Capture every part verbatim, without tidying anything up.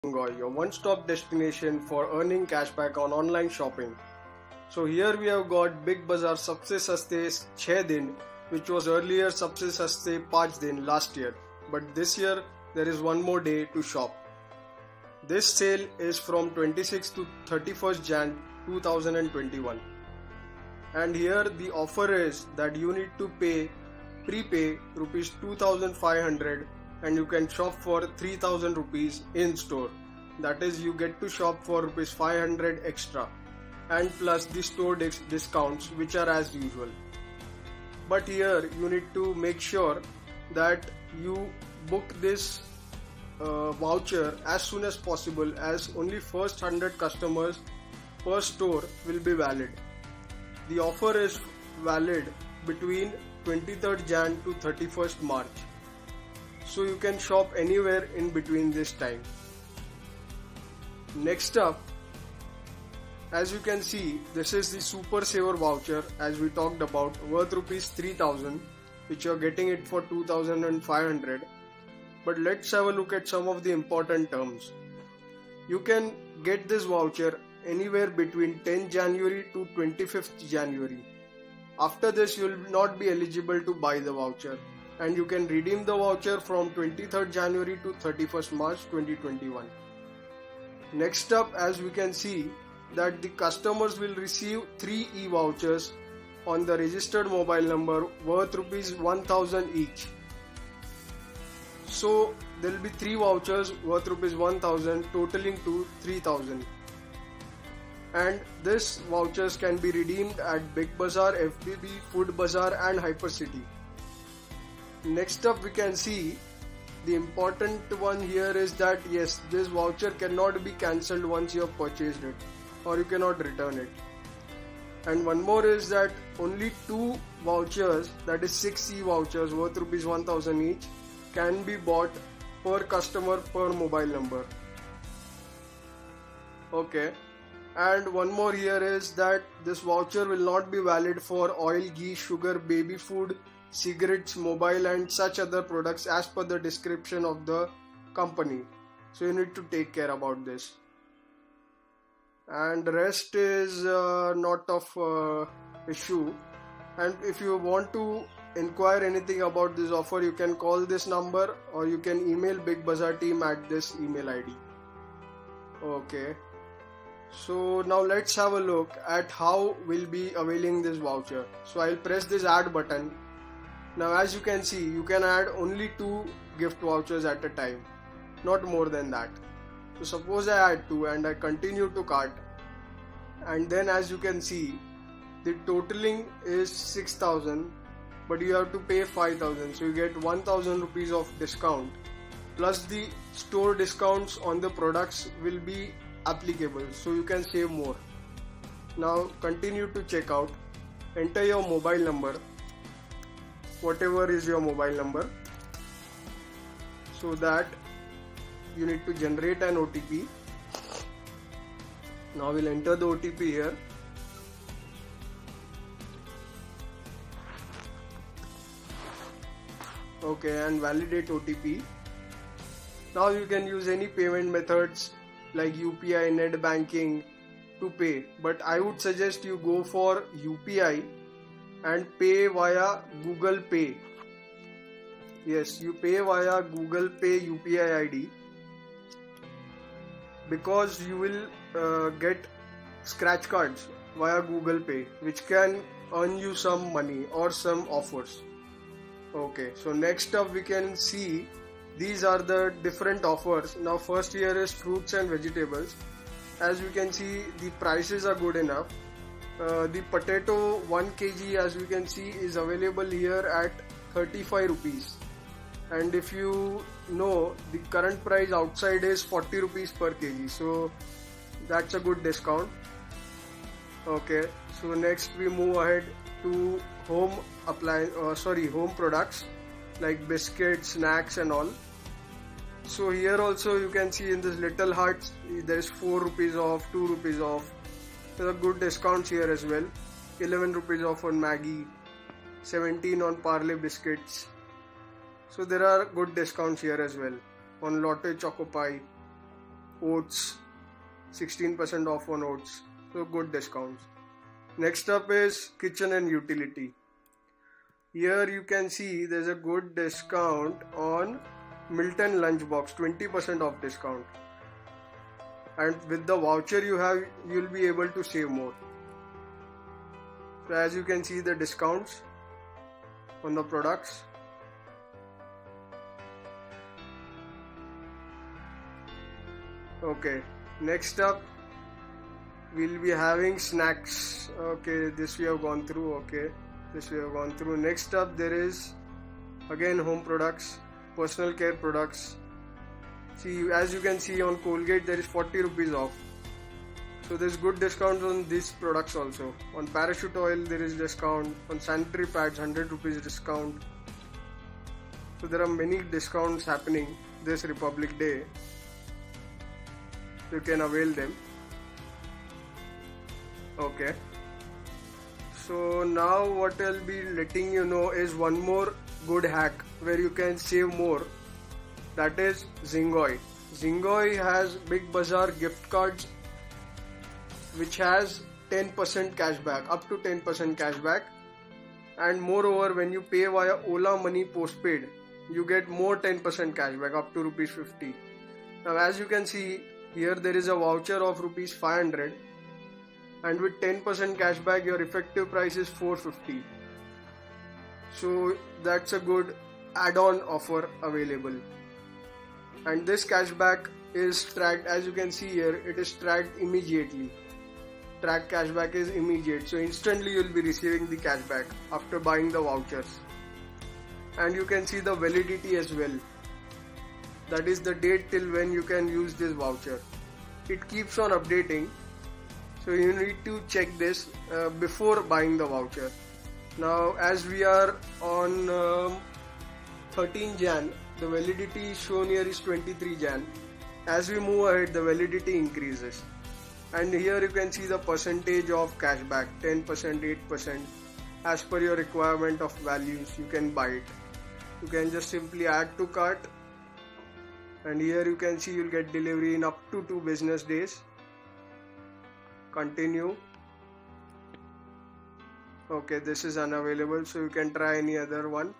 Bengal, your one-stop destination for earning cashback on online shopping. So here we have got Big Bazaar Sabse Saste छह दिन, which was earlier Sabse Saste पाँच दिन last year. But this year there is one more day to shop. This sale is from twenty-sixth to thirty-first January twenty twenty-one. And here the offer is that you need to pay prepay rupees two thousand five hundred and you can shop for three thousand rupees in store. That is, you get to shop for rupees five hundred extra and plus the store dis- discounts which are as usual. But here you need to make sure that you book this uh, voucher as soon as possible, as only first one hundred customers per store will be valid. The offer is valid between twenty-third January to thirty-first March. So you can shop anywhere in between this time. Next up, as you can see, this is the Super Saver voucher as we talked about, worth rupees three thousand, which you are getting it for two thousand five hundred. But let's have a look at some of the important terms. You can get this voucher anywhere between tenth January to twenty-fifth January. After this, you will not be eligible to buy the voucher, and you can redeem the voucher from twenty-third January to thirty-first March twenty twenty-one. Next up, as we can see, that the customers will receive three e-vouchers on the registered mobile number worth rupees one thousand each. So there will be three vouchers worth rupees one thousand, totaling to three thousand. And this vouchers can be redeemed at Big Bazaar, F B B, Food Bazaar and Hypercity. Next up, we can see the important one here is that yes, this voucher cannot be cancelled once you have purchased it, or you cannot return it. And one more is that only two vouchers, that is six e-vouchers worth rupees one thousand each, can be bought per customer per mobile number. Okay. And one more here is that this voucher will not be valid for oil, ghee, sugar, baby food, cigarettes, mobile and such other products as per the description of the company. So you need to take care about this. And the rest is uh, not of uh, issue. And if you want to inquire anything about this offer, you can call this number or you can email Big Bazaar team at this email I D. Okay. So now let's have a look at how we'll be availing this voucher. So I'll press this add button. Now as you can see, you can add only two gift vouchers at a time, not more than that. So suppose I add two and I continue to cart, and then as you can see, the totaling is six thousand, but you have to pay five thousand. So you get one thousand rupees of discount, plus the store discounts on the products will be applicable, so you can save more. Now continue to check out, enter your mobile number, whatever is your mobile number, so that you need to generate an O T P. Now we'll enter the O T P here. Okay, and validate O T P. Now you can use any payment methods like U P I, net banking to pay, but I would suggest you go for U P I and pay via Google Pay. Yes, you pay via Google Pay U P I I D, because you will uh, get scratch cards via Google Pay which can earn you some money or some offers. Okay, so next up we can see these are the different offers. Now first here is fruits and vegetables. As you can see, the prices are good enough. Uh, the potato one kilogram, as you can see, is available here at thirty-five rupees. And if you know, the current price outside is forty rupees per kg. So that's a good discount. Okay, so next we move ahead to home apply, uh, sorry, home products like biscuits, snacks and all. So here also you can see in this little hearts, there is four rupees off, two rupees off. There are good discounts here as well. eleven rupees off on Maggi, seventeen on Parle biscuits. So there are good discounts here as well on Lotte Choco Pie. oats, sixteen percent off on oats. So good discounts. Next up is kitchen and utility. Here you can see there's a good discount on Milton lunchbox, twenty percent off discount. And with the voucher you have, you'll be able to save more. So as you can see the discounts on the products. Okay, next up we'll be having snacks. Okay, this we have gone through. Okay, this we have gone through. Next up there is again home products, personal care products. See, as you can see on Colgate there is forty rupees off. So there's good discounts on these products also. On Parachute oil there is discount. On sanitary pads one hundred rupees discount. So there are many discounts happening this Republic Day. You can avail them. Okay. So now what I'll be letting you know is one more good hack where you can save more. That is Zingoi. Zingoi has Big Bazaar gift cards which has ten percent cashback, up to ten percent cashback. And moreover, when you pay via Ola Money postpaid, you get more ten percent cashback up to rupees fifty. Now as you can see, here there is a voucher of rupees five hundred, and with ten percent cashback your effective price is four fifty. So that's a good add-on offer available. And this cashback is tracked, as you can see here, it is tracked immediately. Track cashback is immediate, so instantly you'll be receiving the cashback after buying the vouchers. And you can see the validity as well. That is the date till when you can use this voucher. It keeps on updating, so you need to check this uh, before buying the voucher. Now as we are on um, thirteenth January, the validity shown here is twenty-three January. As we move ahead, the validity increases. And here you can see the percentage of cashback, ten percent, eight percent. As per your requirement of values, you can buy it. You can just simply add to cart. And here you can see you'll get delivery in up to two business days. Continue. Okay, this is unavailable, so you can try any other one.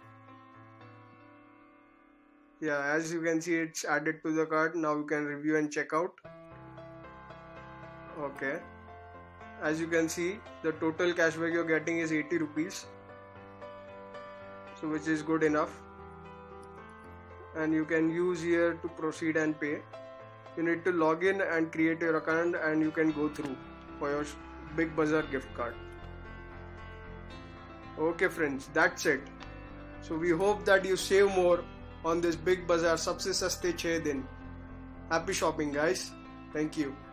Yeah, as you can see, it's added to the cart. Now you can review and check out. Okay. As you can see, the total cashback you're getting is eighty rupees. So which is good enough. And you can use here to proceed and pay. You need to log in and create your account, and you can go through for your Big Bazaar gift card. Okay friends, that's it. So we hope that you save more on this Big Bazaar Sabse Saste six din. Happy shopping guys. Thank you.